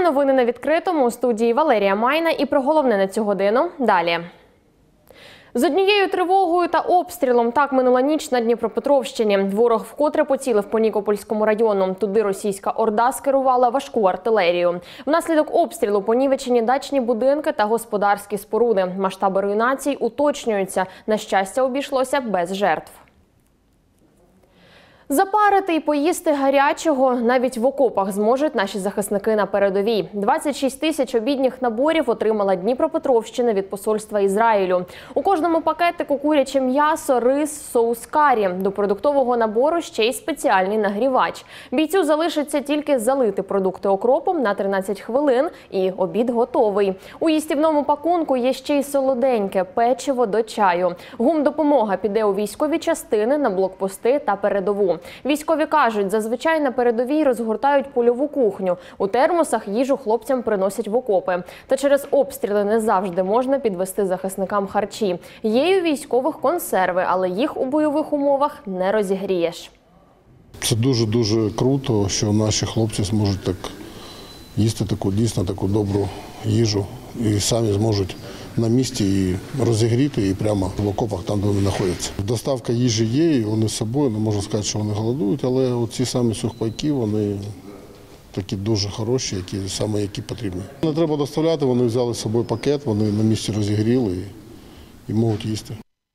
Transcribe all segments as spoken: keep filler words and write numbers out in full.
новини на відкритому. У студії Валерія Майна і про головне на цю годину далі. З однією тривогою та обстрілом так минула ніч на Дніпропетровщині. Ворог вкотре поцілив по Нікопольському району. Туди російська орда скерувала важку артилерію. Внаслідок обстрілу понівечені дачні будинки та господарські споруди. Масштаби руйнацій уточнюються. На щастя, обійшлося без жертв. Запарити і поїсти гарячого навіть в окопах зможуть наші захисники на передовій. двадцять шість тисяч обідніх наборів отримала Дніпропетровщина від посольства Ізраїлю. У кожному пакетику куряче м'ясо, рис, соус карі. До продуктового набору ще й спеціальний нагрівач. Бійцю залишиться тільки залити продукти окропом на тринадцять хвилин і обід готовий. У їстівному пакунку є ще й солоденьке – печиво до чаю. Гумдопомога піде у військові частини, на блокпости та передову. Військові кажуть, зазвичай на передовій розгортають польову кухню. У термосах їжу хлопцям приносять в окопи. Та через обстріли не завжди можна підвести захисникам харчі. Є й у військових консерви, але їх у бойових умовах не розігрієш. Це дуже-дуже круто, що наші хлопці зможуть так їсти таку дійсно таку добру їжу і самі зможуть на місці і розігріти, і прямо в окопах, там, де вони знаходяться. Доставка їжі є, і вони з собою, не можна сказати, що вони голодують, але ці самі сухпайки, вони такі дуже хороші, які, саме які потрібні. Не треба доставляти, вони взяли з собою пакет, вони на місці розігріли і, і можуть їсти.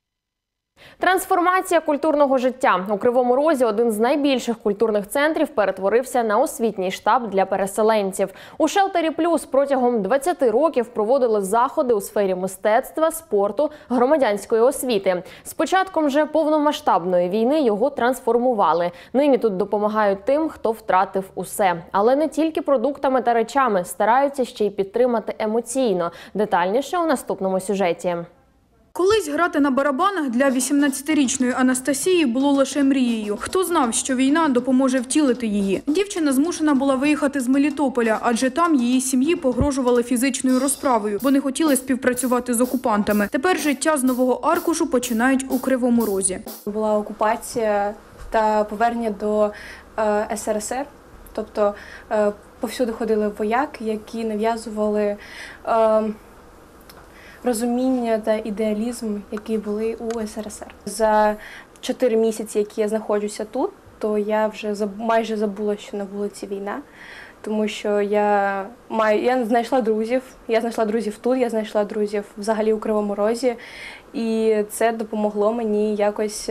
Трансформація культурного життя. У Кривому Розі один з найбільших культурних центрів перетворився на освітній штаб для переселенців. У «Шелтері Плюс» протягом двадцяти років проводили заходи у сфері мистецтва, спорту, громадянської освіти. З початком вже повномасштабної війни його трансформували. Нині тут допомагають тим, хто втратив усе. Але не тільки продуктами та речами, стараються ще й підтримати емоційно. Детальніше у наступному сюжеті. Колись грати на барабанах для вісімнадцятирічної Анастасії було лише мрією. Хто знав, що війна допоможе втілити її? Дівчина змушена була виїхати з Мелітополя, адже там її сім'ї погрожували фізичною розправою, бо не хотіли співпрацювати з окупантами. Тепер життя з нового аркушу починають у Кривому Розі. Була окупація та повернення до е, ес ер ес ер. Тобто е, повсюди ходили вояки, які нав'язували е, розуміння та ідеалізм, які були у ес ер ес ер. За чотири місяці, які я знаходжуся тут, то я вже майже забула, що на вулиці війна. Тому що я маю, я знайшла друзів, я знайшла друзів тут, я знайшла друзів взагалі у Кривому Розі. І це допомогло мені якось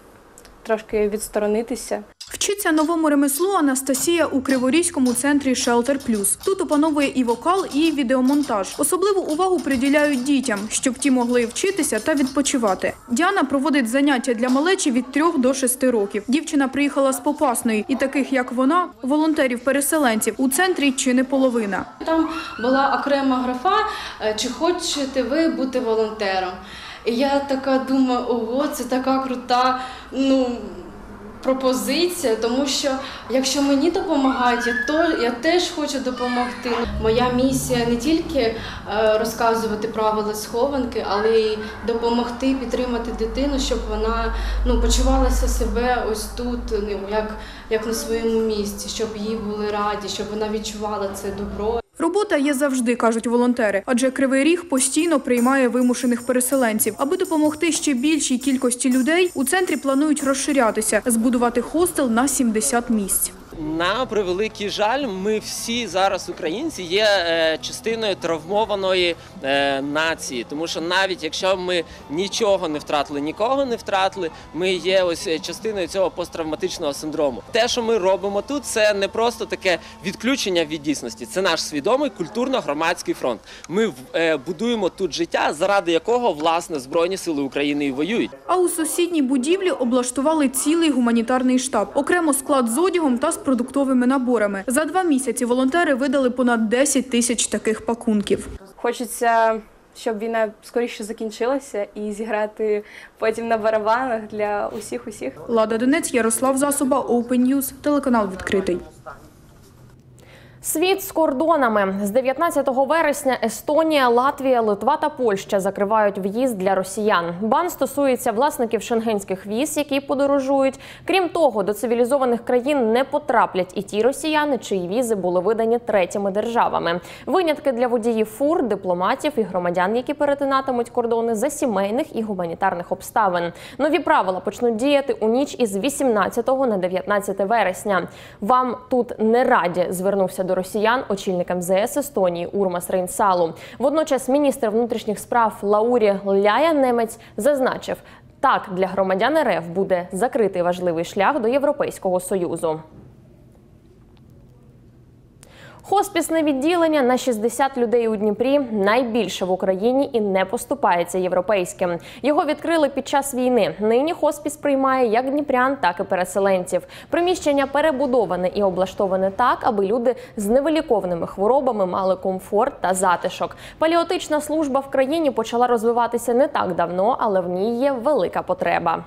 трошки відсторонитися. Вчиться новому ремеслу Анастасія у Криворізькому центрі «Шелтер Плюс». Тут опановує і вокал, і відеомонтаж. Особливу увагу приділяють дітям, щоб ті могли вчитися та відпочивати. Діана проводить заняття для малечі від трьох до шести років. Дівчина приїхала з Попасної, і таких, як вона, волонтерів-переселенців, у центрі чи не половина. Там була окрема графа, чи хочете ви бути волонтером. І я така думаю, ого, це така крута, ну, пропозиція, тому що якщо мені допомагають, то я теж хочу допомогти. Моя місія не тільки розказувати правила схованки, але й допомогти підтримати дитину, щоб вона ну, почувалася себе ось тут, ну, як, як на своєму місці, щоб їй були раді, щоб вона відчувала це добро. Робота є завжди, кажуть волонтери, адже Кривий Ріг постійно приймає вимушених переселенців. Аби допомогти ще більшій кількості людей, у центрі планують розширятися, збудувати хостел на сімдесят місць. На превеликий жаль, ми всі зараз, українці, є частиною травмованої нації. Тому що навіть якщо ми нічого не втратили, нікого не втратили, ми є ось частиною цього посттравматичного синдрому. Те, що ми робимо тут, це не просто таке відключення від дійсності. Це наш свідомий культурно-громадський фронт. Ми будуємо тут життя, заради якого, власне, Збройні сили України і воюють. А у сусідній будівлі облаштували цілий гуманітарний штаб. Окремо склад з одягом та з продуктовими наборами. За два місяці волонтери видали понад десять тисяч таких пакунків. Хочеться, щоб війна скоріше закінчилася і зіграти потім на барабанах для усіх-усіх. Лада Донець, Ярослав Засоба, Open News, телеканал «Відкритий». Світ з кордонами. З дев'ятнадцятого вересня Естонія, Латвія, Литва та Польща закривають в'їзд для росіян. Бан стосується власників шенгенських віз, які подорожують. Крім того, до цивілізованих країн не потраплять і ті росіяни, чиї візи були видані третіми державами. Винятки для водіїв фур, дипломатів і громадян, які перетинатимуть кордони за сімейних і гуманітарних обставин. Нові правила почнуть діяти у ніч із вісімнадцятого на дев'ятнадцяте вересня. Вам тут не раді, звернувся до росіян очільник ем зет ес Естонії Урмас Рейнсалу. Водночас міністр внутрішніх справ Лаурі Ляя-Немець зазначив, так, для громадян ер еф буде закритий важливий шлях до Європейського Союзу. Хоспісне відділення на шістдесят людей у Дніпрі найбільше в Україні і не поступається європейським. Його відкрили під час війни. Нині хоспіс приймає як дніпрян, так і переселенців. Приміщення перебудоване і облаштоване так, аби люди з невиліковними хворобами мали комфорт та затишок. Паліатична служба в країні почала розвиватися не так давно, але в ній є велика потреба.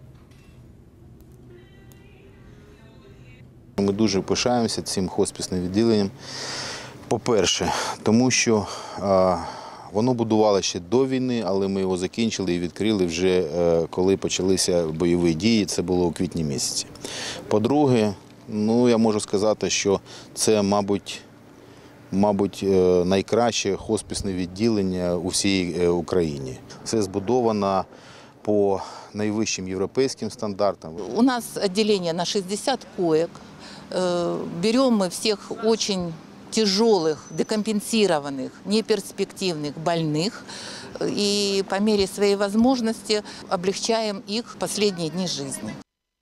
Ми дуже пишаємося цим хоспісним відділенням. По-перше, тому що а, воно будувалося ще до війни, але ми його закінчили і відкрили вже, а, коли почалися бойові дії, це було у квітні місяці. По-друге, ну, я можу сказати, що це, мабуть, мабуть, найкраще хоспісне відділення у всій Україні. Це збудовано по найвищим європейським стандартам. У нас отделение на шестьдесят коек. Берем мы всех очень тяжелых, декомпенсированных, неперспективных больных и по мере своей возможности облегчаем их последние дни жизни.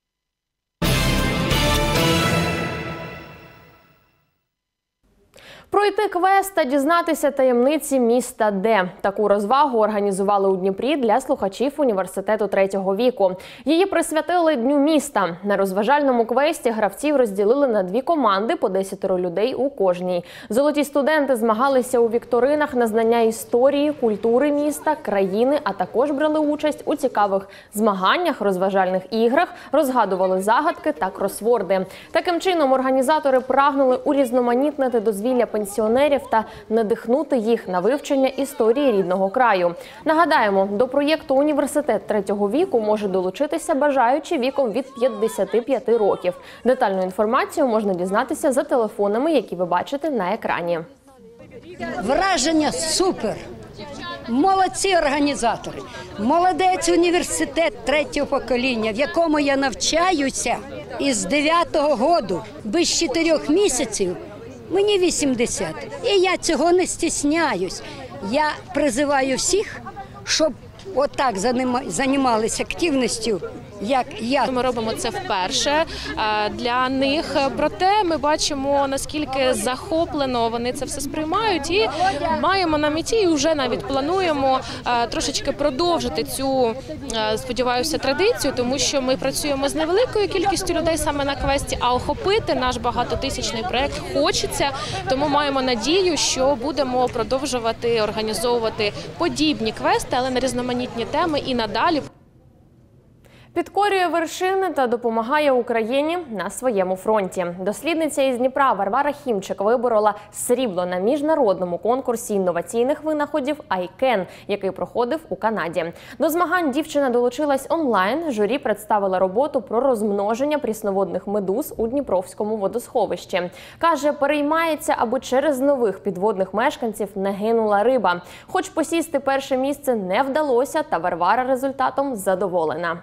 Пройти квест та дізнатися таємниці міста Де. Таку розвагу організували у Дніпрі для слухачів університету третього віку. Її присвятили Дню міста. На розважальному квесті гравців розділили на дві команди по десятеро людей у кожній. Золоті студенти змагалися у вікторинах на знання історії, культури міста, країни, а також брали участь у цікавих змаганнях, розважальних іграх, розгадували загадки та кросворди. Таким чином організатори прагнули урізноманітнити дозвілля пенсіонерів та надихнути їх на вивчення історії рідного краю. Нагадаємо, до проєкту «Університет третього віку» може долучитися бажаючі віком від п'ятдесяти п'яти років. Детальну інформацію можна дізнатися за телефонами, які ви бачите на екрані. Враження супер! Молодці організатори! Молодець університет третього покоління, в якому я навчаюся із дев'ятого року, без чотирьох місяців. Мені вісімдесят, і я цього не стісняюсь. Я призиваю всіх, щоб отак займалися активністю, як я. Ми робимо це вперше для них, проте ми бачимо, наскільки захоплено вони це все сприймають і маємо на меті, і вже навіть плануємо трошечки продовжити цю, сподіваюся, традицію, тому що ми працюємо з невеликою кількістю людей саме на квесті, а охопити наш багатотисячний проєкт хочеться, тому маємо надію, що будемо продовжувати організовувати подібні квести, але на різноманітні теми і надалі. Підкорює вершини та допомагає Україні на своєму фронті. Дослідниця із Дніпра Варвара Хімчик виборола срібло на міжнародному конкурсі інноваційних винаходів «Айкен», який проходив у Канаді. До змагань дівчина долучилась онлайн. Журі представила роботу про розмноження прісноводних медуз у Дніпровському водосховищі. Каже, переймається, аби через нових підводних мешканців не гинула риба. Хоч посісти перше місце не вдалося, та Варвара результатом задоволена.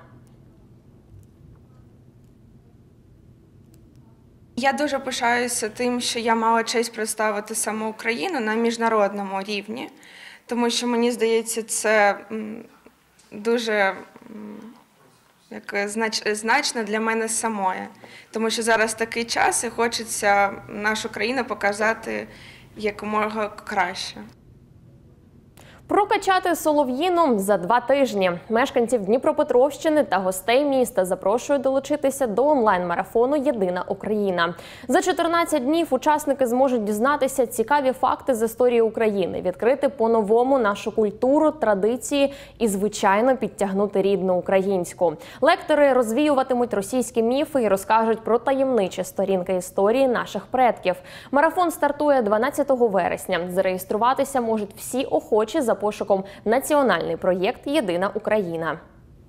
Я дуже пишаюся тим, що я мала честь представити саме Україну на міжнародному рівні, тому що, мені здається, це дуже як, знач, значно для мене самої, тому що зараз такий час і хочеться нашу країну показати якомога краще. Прокачати солов'їну за два тижні. Мешканців Дніпропетровщини та гостей міста запрошують долучитися до онлайн-марафону «Єдина Україна». За чотирнадцять днів учасники зможуть дізнатися цікаві факти з історії України, відкрити по-новому нашу культуру, традиції і, звичайно, підтягнути рідну українську. Лектори розвіюватимуть російські міфи і розкажуть про таємничі сторінки історії наших предків. Марафон стартує дванадцятого вересня. Зареєструватися можуть всі охочі за пошуком «Національний проєкт «Єдина Україна».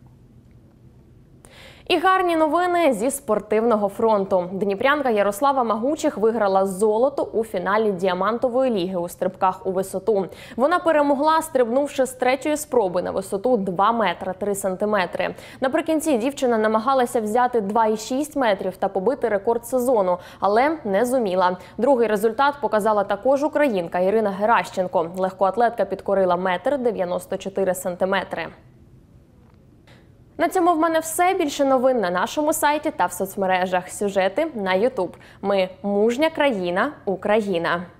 І гарні новини зі спортивного фронту. Дніпрянка Ярослава Магучих виграла золото у фіналі Діамантової ліги у стрибках у висоту. Вона перемогла, стрибнувши з третьої спроби на висоту два метри три сантиметри. Наприкінці дівчина намагалася взяти два і шість метрів та побити рекорд сезону, але не зуміла. Другий результат показала також українка Ірина Геращенко. Легкоатлетка підкорила метр дев'яносто чотири сантиметри. На цьому в мене все. Більше новин на нашому сайті та в соцмережах. Сюжети на ютуб. Ми – мужня країна, Україна.